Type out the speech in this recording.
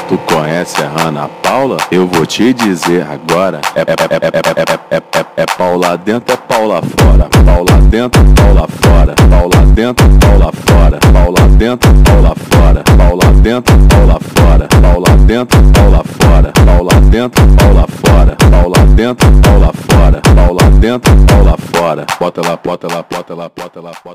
Tu conhece a Ana Paula? Eu vou te dizer agora. É pau lá dentro, é pau lá fora. Pau lá dentro, pau lá fora. Pau lá dentro, pau lá fora. Pau lá dentro, pau lá fora. Pau lá dentro, pau lá fora. Pau lá dentro, pau lá fora. Pau lá dentro, pau lá fora. Pau lá dentro, pau lá fora. Pau lá dentro, pau lá fora. Bota lá, bota lá, bota lá, bota lá, bota lá.